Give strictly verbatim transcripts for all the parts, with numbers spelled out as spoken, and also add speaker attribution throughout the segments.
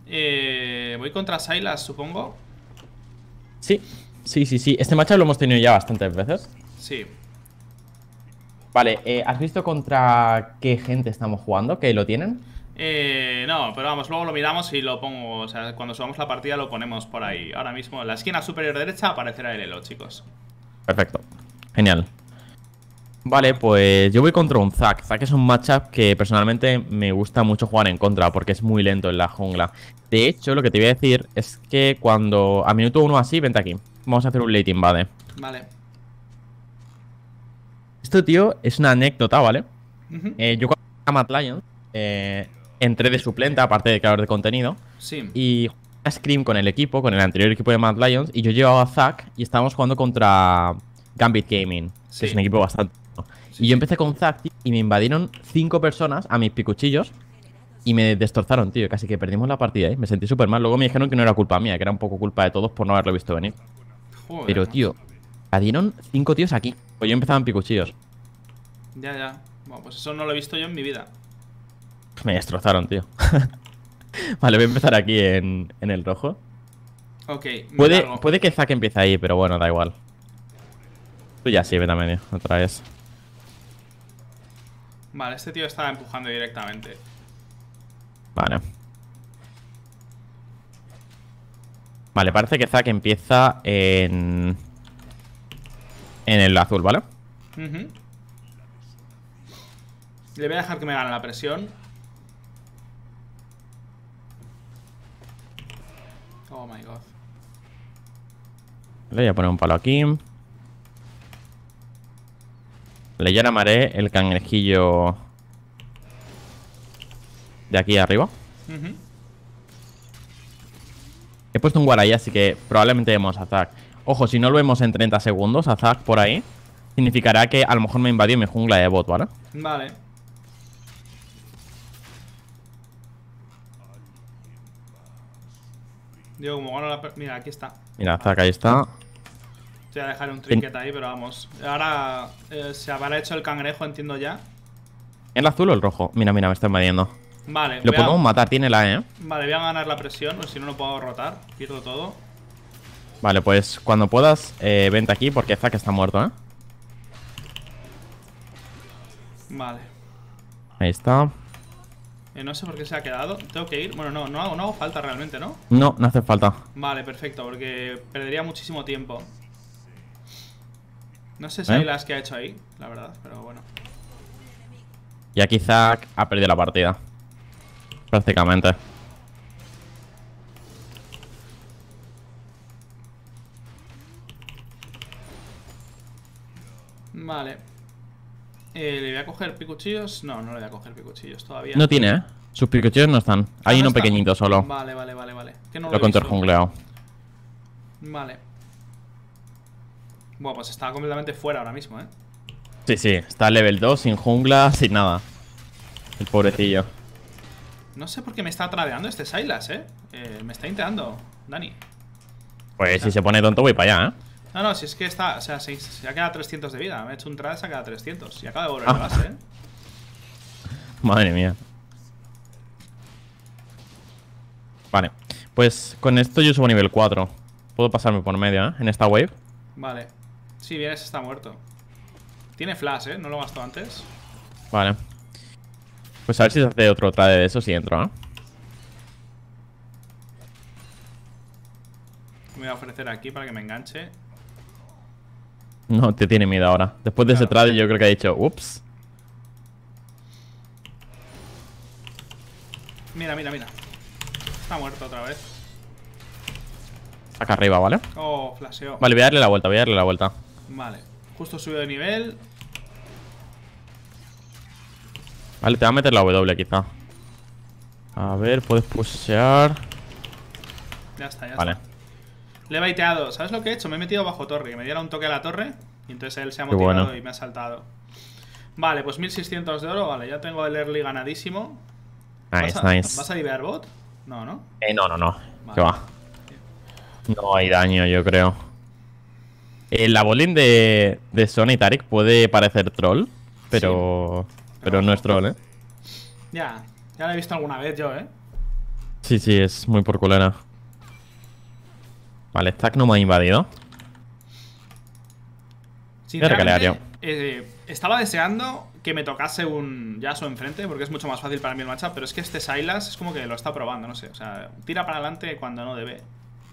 Speaker 1: Eh, voy contra Sylas, supongo.
Speaker 2: Sí, sí, sí, sí. Este matchup lo hemos tenido ya bastantes veces.
Speaker 1: Sí.
Speaker 2: Vale, eh, ¿has visto contra qué gente estamos jugando? ¿Que lo tienen?
Speaker 1: Eh, no, pero vamos, luego lo miramos y lo pongo. O sea, cuando subamos la partida lo ponemos por ahí. Ahora mismo en la esquina superior derecha aparecerá el elo, chicos.
Speaker 2: Perfecto. Genial. Vale, pues yo voy contra un Zac. Zac es un matchup que personalmente me gusta mucho jugar en contra porque es muy lento en la jungla. De hecho, lo que te voy a decir es que cuando a minuto uno así, vente aquí. Vamos a hacer un late invade.
Speaker 1: Vale.
Speaker 2: Esto, tío, es una anécdota, ¿vale?
Speaker 1: Uh-huh.
Speaker 2: Eh, yo cuando a Mad Lions eh, entré de suplente, aparte de creador de contenido.
Speaker 1: Sí.
Speaker 2: Y jugué a Scream con el equipo, con el anterior equipo de Mad Lions. Y yo llevaba a Zac y estábamos jugando contra Gambit Gaming,
Speaker 1: Sí.
Speaker 2: que es un equipo bastante...
Speaker 1: Sí,
Speaker 2: y yo
Speaker 1: sí.
Speaker 2: empecé con Zac, tío, y me invadieron cinco personas a mis picuchillos y me destrozaron, tío. Casi que perdimos la partida, ¿eh? Me sentí súper mal. Luego me dijeron que no era culpa mía, que era un poco culpa de todos por no haberlo visto venir.
Speaker 1: Joder,
Speaker 2: Pero, tío,
Speaker 1: macho.
Speaker 2: invadieron cinco tíos aquí. Pues yo empezaba en picuchillos.
Speaker 1: Ya, ya. Bueno, pues eso no lo he visto yo en mi vida.
Speaker 2: Me destrozaron, tío. Vale, voy a empezar aquí en, en el rojo.
Speaker 1: Ok, me
Speaker 2: Puede,
Speaker 1: largo.
Speaker 2: puede que Zac empiece ahí, pero bueno, da igual. Tú ya sí, vete a medio, otra vez.
Speaker 1: Vale, este tío estaba empujando directamente.
Speaker 2: Vale. Vale, parece que Zac empieza en... En el azul, ¿vale?
Speaker 1: Uh-huh. Le voy a dejar que me gane la presión. Oh my god.
Speaker 2: Le voy a poner un palo aquí. Le llamaré el cangrejillo de aquí arriba.
Speaker 1: Uh-huh.
Speaker 2: He puesto un guaraya, así que probablemente vemos a Zac. Ojo, si no lo vemos en treinta segundos a Zac por ahí, significará que a lo mejor me invadió mi jungla de bot, ¿vale?
Speaker 1: Vale. Digo, como gano la... Mira, aquí está.
Speaker 2: Mira, Zac ahí está.
Speaker 1: Te voy a dejar un trinket ahí, pero vamos. Ahora eh, se habrá hecho el cangrejo, entiendo ya.
Speaker 2: ¿El azul o el rojo? Mira, mira, me está invadiendo.
Speaker 1: Vale,
Speaker 2: Lo
Speaker 1: voy a...
Speaker 2: podemos matar, tiene la E.
Speaker 1: Vale, voy a ganar la presión, pues si no, no puedo rotar. Pierdo todo.
Speaker 2: Vale, pues cuando puedas, eh, vente aquí porque Zac está muerto, ¿eh?
Speaker 1: Vale.
Speaker 2: Ahí está.
Speaker 1: Eh, no sé por qué se ha quedado. Tengo que ir. Bueno, no, no hago, no hago falta realmente, ¿no?
Speaker 2: No, no hace falta.
Speaker 1: Vale, perfecto, porque perdería muchísimo tiempo. No sé
Speaker 2: ¿Eh?
Speaker 1: Sylas qué ha hecho ahí, la verdad, pero bueno.
Speaker 2: Y aquí Zac ha perdido la partida. Prácticamente.
Speaker 1: Vale. Eh, ¿Le voy a coger picuchillos? No, no le voy a coger picuchillos todavía.
Speaker 2: No tiene, ¿eh? Sus picochillos no están.
Speaker 1: Ah,
Speaker 2: Hay
Speaker 1: no
Speaker 2: uno
Speaker 1: está.
Speaker 2: pequeñito solo.
Speaker 1: Vale, vale, vale, vale. Que no lo
Speaker 2: Lo
Speaker 1: he
Speaker 2: contra
Speaker 1: visto.
Speaker 2: jungleado.
Speaker 1: Vale. Bueno, pues está completamente fuera ahora mismo, ¿eh?
Speaker 2: Sí, sí. Está level dos, sin jungla, sin nada. El pobrecillo.
Speaker 1: No sé por qué me está tradeando este Sylas, ¿eh? eh me está inteando, Dani.
Speaker 2: Pues
Speaker 1: O sea,
Speaker 2: si se pone tonto voy para allá, ¿eh?
Speaker 1: No, no, si es que está... O sea, se, se ha quedado trescientos de vida. Me ha hecho un trade, se ha quedado trescientos. Y acaba de volver
Speaker 2: Ah.
Speaker 1: a base, ¿eh?
Speaker 2: Madre mía. Vale. Pues con esto yo subo nivel cuatro. Puedo pasarme por medio, ¿eh? En esta wave.
Speaker 1: Vale. Sí, vienes, está muerto. Tiene flash, ¿eh? No lo gastó antes.
Speaker 2: Vale. Pues a ver si se hace otro trade de eso si entro, ¿eh?
Speaker 1: Me voy a ofrecer aquí para que me enganche.
Speaker 2: No, te tiene miedo ahora. Después de
Speaker 1: Claro.
Speaker 2: ese trade yo creo que ha dicho, ups.
Speaker 1: Mira, mira, mira. Está muerto otra vez.
Speaker 2: Acá arriba, ¿vale?
Speaker 1: Oh, flasheó.
Speaker 2: Vale, voy a darle la vuelta, voy a darle la vuelta.
Speaker 1: Vale. Justo subió de nivel.
Speaker 2: Vale, te va a meter la W quizá. A ver, puedes pushear.
Speaker 1: Ya está, ya
Speaker 2: Vale.
Speaker 1: está. Le he baiteado. ¿Sabes lo que he hecho? Me he metido bajo torre. Que me diera un toque a la torre. Y entonces él se ha
Speaker 2: Qué
Speaker 1: motivado
Speaker 2: bueno.
Speaker 1: y me ha saltado. Vale, pues mil seiscientos de oro. Vale, ya tengo el early ganadísimo.
Speaker 2: Nice,
Speaker 1: ¿Vas a,
Speaker 2: nice.
Speaker 1: ¿Vas a divear bot? No, ¿no?
Speaker 2: Eh, no, no, no.
Speaker 1: Vale.
Speaker 2: ¿Qué va? No hay daño, yo creo. Eh, la bowling de, de Sona y Tarik puede parecer troll, pero.
Speaker 1: Sí.
Speaker 2: Pero no es troll, ¿eh?
Speaker 1: Ya, ya lo he visto alguna vez yo, ¿eh?
Speaker 2: Sí, sí, es muy por culera. Vale, Stack no me ha invadido.
Speaker 1: Sinceramente, eh, estaba deseando que me tocase un Yasuo enfrente, porque es mucho más fácil para mí el matchup, pero es que este Sylas es como que lo está probando, no sé. O sea, tira para adelante cuando no debe.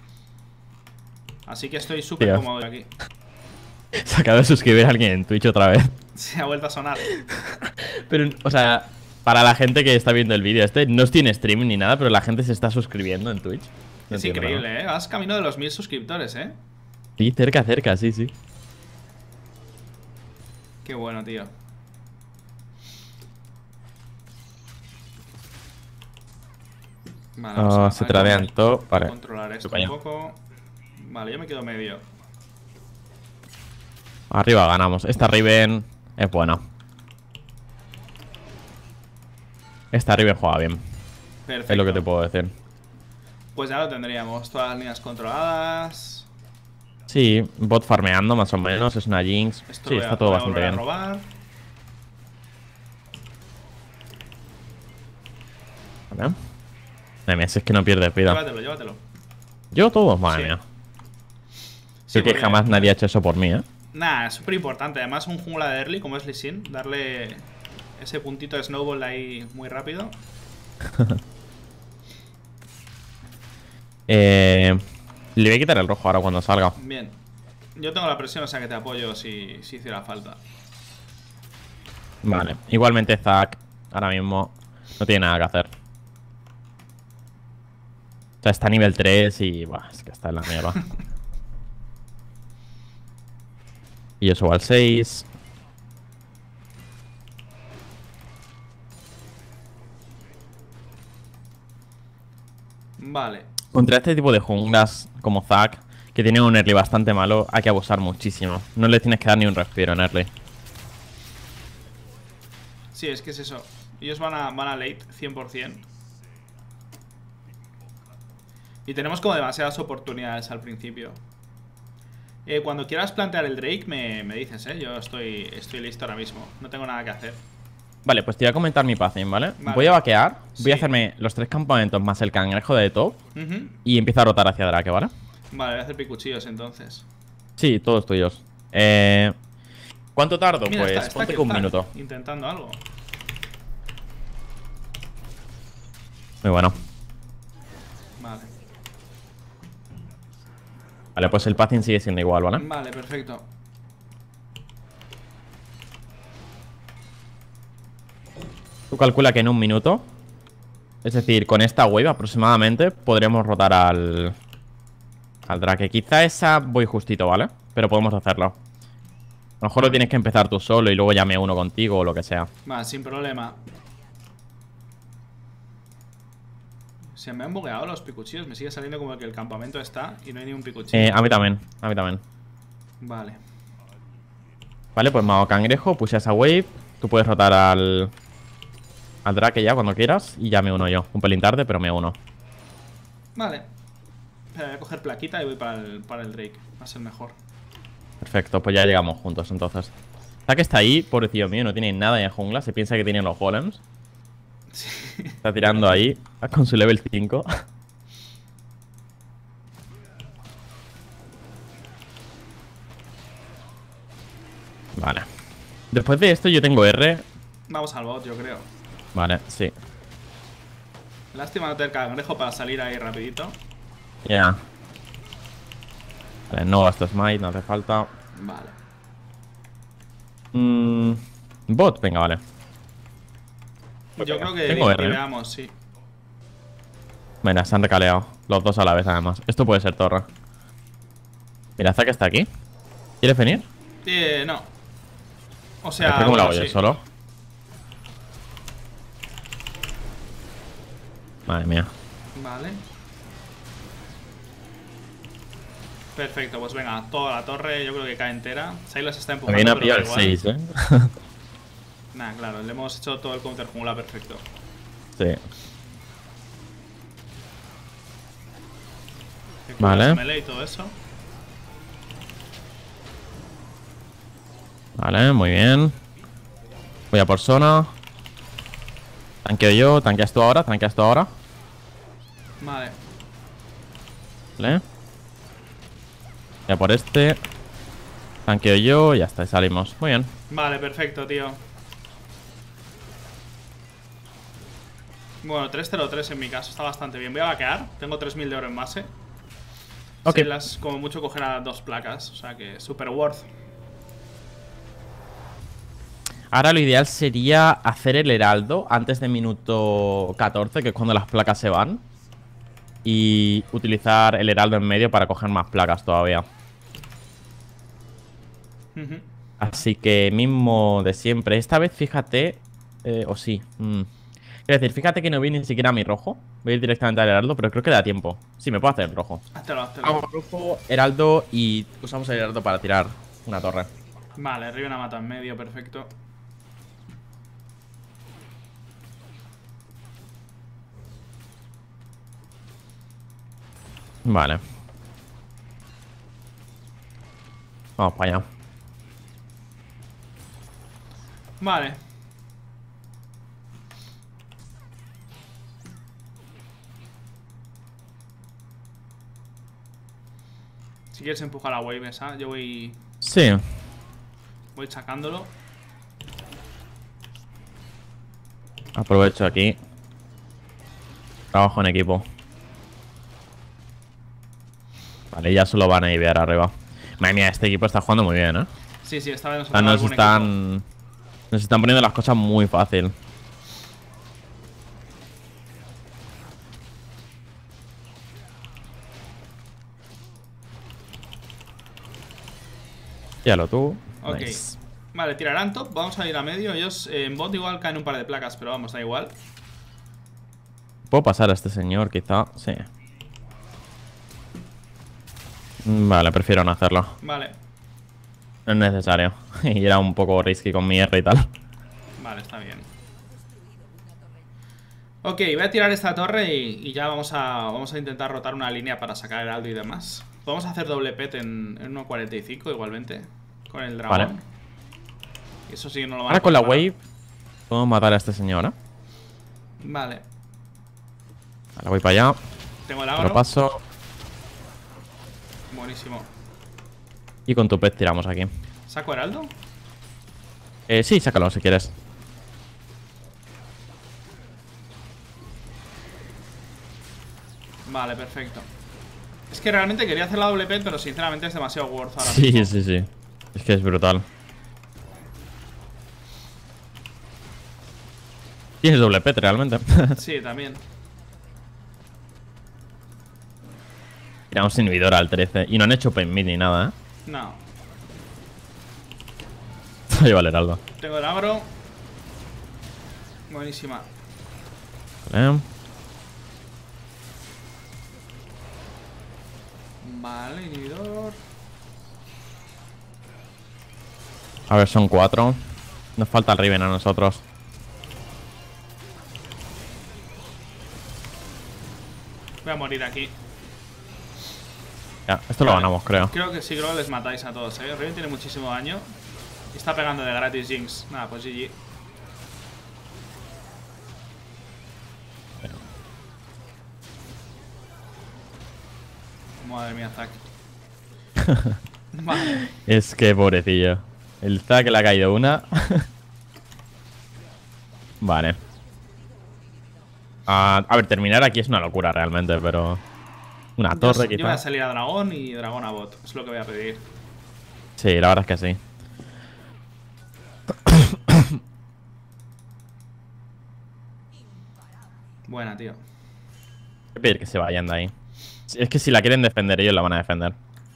Speaker 1: Así que estoy súper cómodo aquí.
Speaker 2: Se acaba de suscribir a alguien en Twitch otra vez.
Speaker 1: Se ha vuelto a sonar.
Speaker 2: Pero, o sea, para la gente que está viendo el vídeo este, no tiene stream ni nada, pero la gente se está suscribiendo en Twitch.
Speaker 1: No es increíble, nada. ¿eh? Vas camino de los mil suscriptores, ¿eh?
Speaker 2: Sí, cerca, cerca, sí, sí.
Speaker 1: Qué bueno, tío. Vale,
Speaker 2: vamos oh, a, se tradean todo. Vale.
Speaker 1: Controlar esto un poco. Vale, yo me quedo medio.
Speaker 2: Arriba ganamos. Esta Riven es buena. Esta Riven juega bien. Perfecto. Es lo que te puedo decir.
Speaker 1: Pues ya lo tendríamos. Todas las líneas controladas.
Speaker 2: Sí, bot farmeando más o menos. Es una Jinx. Esto sí, está a, todo bastante bien.
Speaker 1: Robar.
Speaker 2: Vale. Madre mía, si es que no pierdes vida.
Speaker 1: Llévatelo, llévatelo.
Speaker 2: ¿Yo todo? Madre sí. mía. Sí, que jamás bien. nadie ha hecho eso por mí, ¿eh?
Speaker 1: Nah, es súper importante. Además, un jungla de early como es Lee Sin, darle ese puntito de snowball ahí muy rápido.
Speaker 2: eh, le voy a quitar el rojo ahora cuando salga.
Speaker 1: Bien. Yo tengo la presión, o sea que te apoyo si, si hiciera falta.
Speaker 2: Vale. Igualmente Zac ahora mismo no tiene nada que hacer. O sea, está a nivel tres y... Buah, es que está en la mierda. Y yo subo al seis.
Speaker 1: Vale.
Speaker 2: Contra este tipo de junglas como Zac, que tiene un early bastante malo, hay que abusar muchísimo. No le tienes que dar ni un respiro en early.
Speaker 1: Sí, es que es eso. Ellos van a, van a late cien por cien. Y tenemos como demasiadas oportunidades al principio. Eh, cuando quieras plantear el Drake me, me dices, ¿eh? Yo estoy, estoy listo ahora mismo. No tengo nada que hacer.
Speaker 2: Vale, pues te voy a comentar mi pathing, ¿vale? Vale. Voy a vaquear, sí. voy a hacerme los tres campamentos más el cangrejo de top uh-huh. y empiezo a rotar hacia Drake, ¿vale?
Speaker 1: Vale, voy a hacer picuchillos entonces.
Speaker 2: Sí, todos tuyos. Eh, ¿Cuánto tardo?
Speaker 1: Mira,
Speaker 2: pues
Speaker 1: está, está
Speaker 2: ponte que un minuto.
Speaker 1: Intentando algo.
Speaker 2: Muy bueno.
Speaker 1: Vale.
Speaker 2: Vale, pues el pathing sigue siendo igual, ¿vale?
Speaker 1: Vale, perfecto.
Speaker 2: Tú calcula que en un minuto, es decir, con esta wave aproximadamente, podremos rotar al... Al Drake. Quizá esa voy justito, ¿vale? Pero podemos hacerlo. A lo mejor lo tienes que empezar tú solo y luego llame uno contigo o lo que sea.
Speaker 1: Vale, sin problema. Se me han bugueado los picuchillos. Me sigue saliendo como que el campamento está y no hay ni un picuchillo.
Speaker 2: Eh, a mí también, a mí también.
Speaker 1: Vale.
Speaker 2: Vale, pues me hago cangrejo, puse esa wave. Tú puedes rotar al... Al Drake ya cuando quieras y ya me uno yo. Un pelín tarde, pero me uno.
Speaker 1: Vale. Espera, voy a coger plaquita y voy para el, para el Drake. Va a ser mejor.
Speaker 2: Perfecto, pues ya llegamos juntos entonces. Zac está ahí, pobrecillo mío, no tiene nada en jungla. Se piensa que tiene los golems.
Speaker 1: Sí.
Speaker 2: Está tirando ahí con su level cinco. Vale. Después de esto yo tengo R.
Speaker 1: Vamos al bot, yo creo.
Speaker 2: Vale, sí.
Speaker 1: Lástima no tener cangrejo para salir ahí rapidito.
Speaker 2: Ya. Yeah. Vale, no gasto smite, no hace falta.
Speaker 1: Vale.
Speaker 2: Mm, bot, venga, vale.
Speaker 1: Pues yo venga. creo que
Speaker 2: tengo R,
Speaker 1: veamos, sí.
Speaker 2: Venga, se han recaleado. Los dos a la vez, además. Esto puede ser torre. Mira, Zac está aquí. ¿Quieres venir?
Speaker 1: Eh, no. O sea,
Speaker 2: ¿cómo
Speaker 1: bueno,
Speaker 2: lo hago yo
Speaker 1: sí.
Speaker 2: solo? Madre mía.
Speaker 1: Vale. Perfecto, pues venga, toda la torre yo creo que cae entera. Sylas está empujando.
Speaker 2: También ha pillado el seis, ¿eh?
Speaker 1: Nah, claro, le hemos hecho todo el counter jungla perfecto.
Speaker 2: Sí. Vale.
Speaker 1: Melee y todo eso.
Speaker 2: Vale, muy bien. Voy a por zona. Tanqueo yo, tanqueas tú ahora, tanqueas tú ahora.
Speaker 1: Vale.
Speaker 2: Vale. Ya por este. Tanqueo yo, ya está, salimos. Muy bien.
Speaker 1: Vale, perfecto, tío. Bueno, tres cero tres en mi caso, está bastante bien. Voy a vaquear, tengo tres mil de oro en base.
Speaker 2: Ok.
Speaker 1: Sí, las, como mucho cogerá dos placas, o sea que super worth.
Speaker 2: Ahora lo ideal sería hacer el heraldo antes de minuto catorce, que es cuando las placas se van. Y utilizar el heraldo en medio para coger más placas todavía.
Speaker 1: Uh-huh.
Speaker 2: Así que mismo de siempre. Esta vez fíjate... Eh, o sí. Mm. Es decir, fíjate que no vi ni siquiera mi rojo. Voy a ir directamente al heraldo, pero creo que da tiempo. Sí, me puedo hacer el rojo.
Speaker 1: Háztelo, háztelo.
Speaker 2: Hago rojo, heraldo y usamos el heraldo para tirar una torre.
Speaker 1: Vale, Riven ha matado en medio, perfecto.
Speaker 2: Vale. Vamos para allá.
Speaker 1: Vale. Si quieres empujar la wave esa, yo voy...
Speaker 2: Sí.
Speaker 1: Voy sacándolo.
Speaker 2: Aprovecho aquí. Trabajo en equipo. Vale, ya solo van a idear arriba. Madre mía, este equipo está jugando muy bien, ¿eh?
Speaker 1: Sí, sí, esta vez nos
Speaker 2: O sea, nos están... Nos están poniendo las cosas muy fácil. Tíralo tú.
Speaker 1: Ok.
Speaker 2: Nice.
Speaker 1: Vale, tirarán top. Vamos a ir a medio. Ellos eh, en bot igual caen un par de placas, pero vamos, da igual.
Speaker 2: Puedo pasar a este señor, quizá. Sí. Vale, prefiero no hacerlo.
Speaker 1: Vale.
Speaker 2: No es necesario. Y era un poco risky con mi R y tal.
Speaker 1: Vale, está bien. Ok, voy a tirar esta torre y, y ya vamos a, vamos a intentar rotar una línea para sacar el heraldo y demás. Vamos a hacer doble pet en, en uno cuarenta y cinco igualmente. Con el dragón.
Speaker 2: Vale.
Speaker 1: Y eso sí que no lo van
Speaker 2: Ahora
Speaker 1: a
Speaker 2: con la
Speaker 1: poder
Speaker 2: wave podemos matar a este señor, ¿eh?
Speaker 1: Vale.
Speaker 2: Vale, voy para allá.
Speaker 1: Tengo el
Speaker 2: Lo
Speaker 1: agro.
Speaker 2: paso.
Speaker 1: Buenísimo.
Speaker 2: Y con tu pet tiramos aquí.
Speaker 1: ¿Saco heraldo?
Speaker 2: Eh, sí, sácalo si quieres.
Speaker 1: Vale, perfecto. Es que realmente quería hacer la doble pet, pero sinceramente es demasiado worth ahora
Speaker 2: Sí,
Speaker 1: mismo.
Speaker 2: sí, sí. Es que es brutal. Tienes doble pet realmente.
Speaker 1: Sí, también.
Speaker 2: Tiramos inhibidor al trece. Y no han hecho pen mid ni nada, ¿eh?
Speaker 1: No.
Speaker 2: Lleva el heraldo.
Speaker 1: Tengo el agro. Buenísima.
Speaker 2: Vale.
Speaker 1: Vale, inhibidor.
Speaker 2: A ver, son cuatro. Nos falta el Riven a nosotros.
Speaker 1: Voy a morir aquí.
Speaker 2: Ya, esto lo
Speaker 1: Vale.
Speaker 2: ganamos, creo.
Speaker 1: Creo que sí, creo que les matáis a todos, eh. Riven tiene muchísimo daño. Y está pegando de gratis Jinx. Nada, pues G G. Madre mía, Zack. Vale.
Speaker 2: Es que pobrecillo. El Zack le ha caído una. Vale. Ah, a ver, terminar aquí es una locura realmente, pero... Una
Speaker 1: Yo,
Speaker 2: torre,
Speaker 1: yo voy a
Speaker 2: quizás.
Speaker 1: salir a dragón y dragón a bot. Es lo que voy a pedir.
Speaker 2: Sí, la verdad es que sí.
Speaker 1: Buena, tío.
Speaker 2: Voy a pedir que se vayan de ahí. Es que si la quieren defender, ellos la van a defender.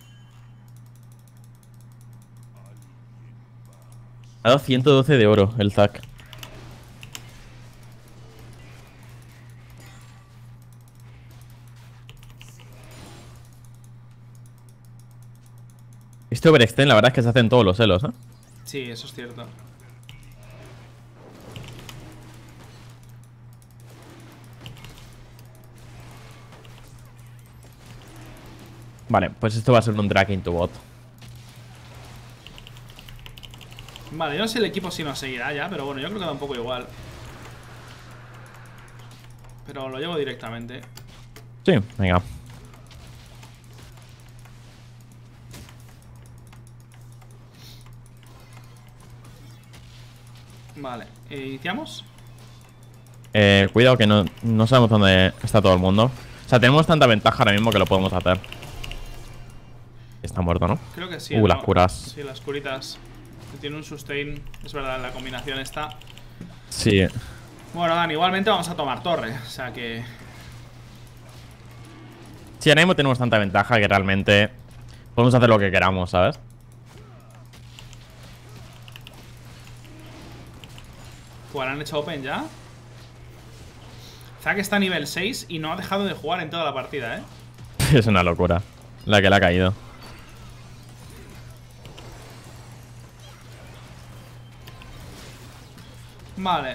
Speaker 2: Ha dado ciento doce de oro el Zack. Este overextend, la verdad es que se hacen todos los elos, ¿eh?
Speaker 1: Sí, eso es cierto.
Speaker 2: Vale, pues esto va a ser un drag into bot.
Speaker 1: Vale, yo no sé el equipo si nos seguirá ya, pero bueno, yo creo que da un poco igual. Pero lo llevo directamente.
Speaker 2: Sí, venga.
Speaker 1: Vale, ¿iniciamos?
Speaker 2: Eh, cuidado que no, no sabemos dónde está todo el mundo. O sea, tenemos tanta ventaja ahora mismo que lo podemos hacer. Está muerto, ¿no?
Speaker 1: Creo que sí.
Speaker 2: Uh,
Speaker 1: ¿no?
Speaker 2: las curas.
Speaker 1: Sí, las curitas. Tiene un sustain. Es verdad, la combinación está.
Speaker 2: Sí.
Speaker 1: Bueno, Dan, igualmente vamos a tomar torre. O sea que...
Speaker 2: Sí, ahora mismo tenemos tanta ventaja que realmente podemos hacer lo que queramos, ¿sabes?
Speaker 1: Pues han hecho open ya. Zack está a nivel seis y no ha dejado de jugar en toda la partida, ¿eh?
Speaker 2: Es una locura la que le ha caído.
Speaker 1: Vale.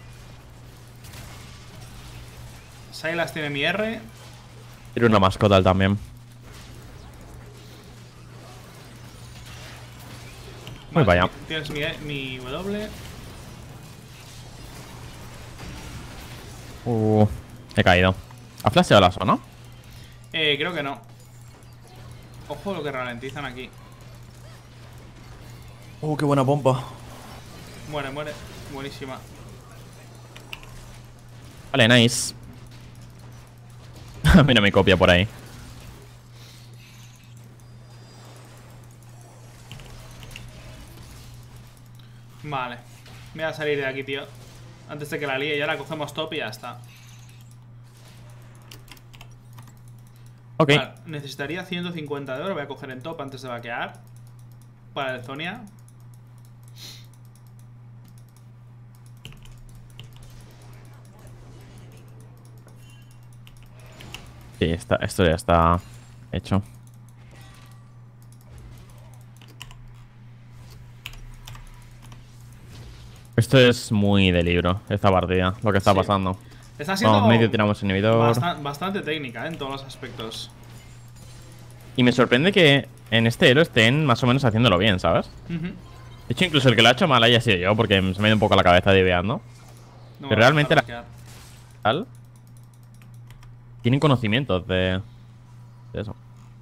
Speaker 1: Sylas tiene mi R.
Speaker 2: Tiene una mascota él también. Muy
Speaker 1: Vale,
Speaker 2: vaya.
Speaker 1: tienes mi, mi W.
Speaker 2: Uh, he caído. ¿Ha flasheado la zona?
Speaker 1: Eh, creo que no. Ojo lo que ralentizan aquí.
Speaker 2: Uh, qué buena pompa.
Speaker 1: Muere, muere. Buenísima.
Speaker 2: Vale, nice. Mira mi copia por ahí.
Speaker 1: Vale. Voy a salir de aquí, tío. Antes de que la líe y ahora cogemos top y ya está.
Speaker 2: Ok.
Speaker 1: Vale, necesitaría ciento cincuenta de oro. Voy a coger en top antes de vaquear. Para el Zonia.
Speaker 2: Sí, está, esto ya está hecho. Esto es muy de libro, esta partida, lo que está
Speaker 1: Sí.
Speaker 2: pasando.
Speaker 1: Está siendo
Speaker 2: Vamos, medio tiramos inhibidor.
Speaker 1: bastan- bastante técnica, ¿eh? En todos los aspectos.
Speaker 2: Y me sorprende que en este elo estén más o menos haciéndolo bien, ¿sabes?
Speaker 1: Ujú.
Speaker 2: De hecho, incluso el que lo ha hecho mal haya sido yo, porque se me ha ido un poco la cabeza diveando.
Speaker 1: No
Speaker 2: Pero
Speaker 1: me va a
Speaker 2: realmente
Speaker 1: dejar
Speaker 2: la-
Speaker 1: vaquear.
Speaker 2: Tal. Tienen conocimientos de, de eso.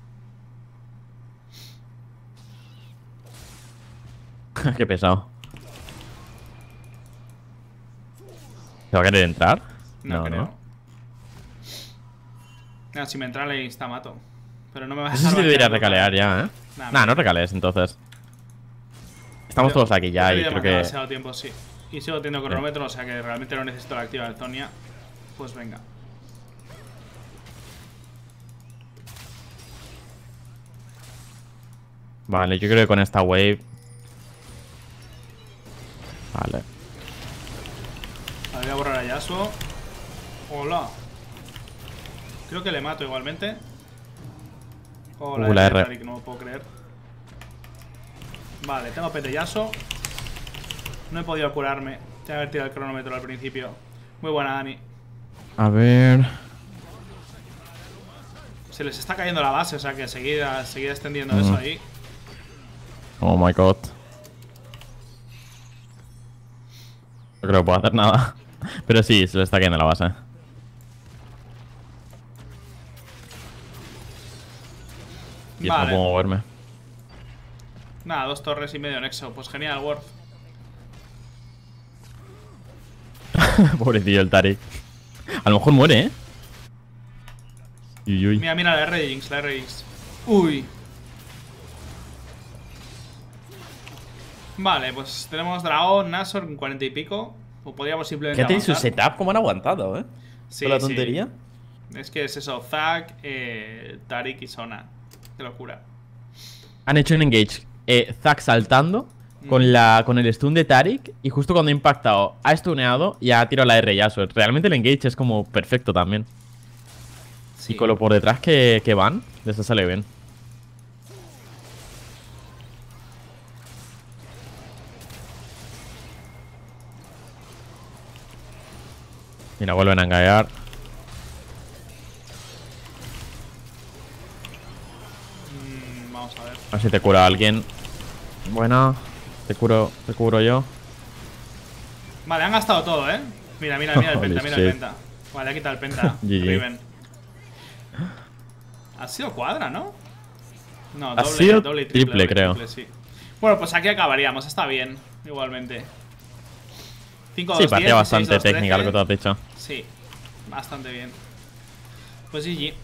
Speaker 2: Qué pesado. ¿Se va a querer entrar?
Speaker 1: No, creo. Ah, si me entra le insta mato. Pero no me va a
Speaker 2: No sé si
Speaker 1: dejar
Speaker 2: debería
Speaker 1: vaquear,
Speaker 2: recalear
Speaker 1: ¿no?
Speaker 2: ya, ¿eh?
Speaker 1: Nah,
Speaker 2: Nah,
Speaker 1: no.
Speaker 2: no recalees entonces. Estamos
Speaker 1: Pero-
Speaker 2: todos aquí ya
Speaker 1: pero
Speaker 2: y
Speaker 1: ya
Speaker 2: creo
Speaker 1: me ha
Speaker 2: que...
Speaker 1: demasiado tiempo, sí. Y sigo teniendo cronómetro, o sea que realmente no necesito la activa del Zonia. Pues venga.
Speaker 2: Vale, yo creo que con esta wave... Vale.
Speaker 1: Vale, voy a borrar a Yasuo. Hola. Creo que le mato igualmente. Hola,
Speaker 2: Uh, la R.
Speaker 1: Tarik, no lo puedo creer. Vale, tengo P de Yasuo. No he podido curarme. Tengo que haber tirado el cronómetro al principio. Muy buena, Dani.
Speaker 2: A ver...
Speaker 1: Se les está cayendo la base, o sea que seguir, seguir extendiendo
Speaker 2: Mm.
Speaker 1: eso ahí.
Speaker 2: Oh my god. No creo que pueda hacer nada. Pero sí, se le está cayendo la base. Y eso no
Speaker 1: Vale.
Speaker 2: puedo moverme.
Speaker 1: Nada, dos torres y medio nexo. Pues genial, Worf.
Speaker 2: Pobrecillo el Tarik. A lo mejor muere, ¿eh? Uy, uy.
Speaker 1: Mira, mira la R de Jinx, la R de Jinx. Uy. Vale, pues tenemos Dragón, Nashor con cuarenta y pico. O podríamos simplemente
Speaker 2: Fíjate su
Speaker 1: avanzar.
Speaker 2: setup, cómo han aguantado, ¿eh?
Speaker 1: Sí,
Speaker 2: Con la
Speaker 1: sí.
Speaker 2: tontería.
Speaker 1: Es que es eso, Zack, eh, Tarik y Sona. Qué locura.
Speaker 2: Han hecho un engage. Eh, Zack saltando
Speaker 1: Mm.
Speaker 2: con, la, con el stun de Tarik. Y justo cuando ha impactado, ha stuneado y ha tirado la R Yasuo. Realmente el engage es como perfecto también.
Speaker 1: Sí.
Speaker 2: Y con lo por detrás que, que van, les sale bien. Mira, vuelven a engañar.
Speaker 1: Mm, vamos a ver.
Speaker 2: A ver si te cura alguien. Buena. Te curo, te curo yo.
Speaker 1: Vale, han gastado todo, ¿eh? Mira, mira, mira el
Speaker 2: Holy
Speaker 1: penta, mira el
Speaker 2: shit.
Speaker 1: penta. Vale, ha quitado el penta.
Speaker 2: G G.
Speaker 1: Riven. Ha sido cuadra, ¿no? No,
Speaker 2: Ha
Speaker 1: doble,
Speaker 2: sido
Speaker 1: doble y triple,
Speaker 2: triple,
Speaker 1: doble,
Speaker 2: creo.
Speaker 1: triple, sí. Bueno, pues aquí acabaríamos. Está bien, igualmente. cinco,
Speaker 2: Sí,
Speaker 1: dos,
Speaker 2: partida
Speaker 1: diez,
Speaker 2: bastante
Speaker 1: seis, dos,
Speaker 2: técnica
Speaker 1: trece.
Speaker 2: lo que tú has dicho.
Speaker 1: Sí, bastante bien. Pues G G.